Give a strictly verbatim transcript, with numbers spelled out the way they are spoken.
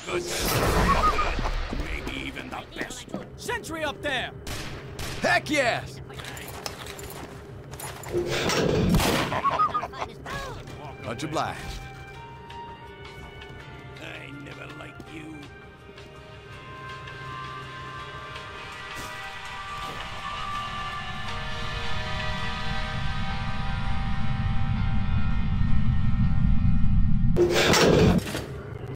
good. Maybe even the best. Sentry up there! Heck yes! Much obliged.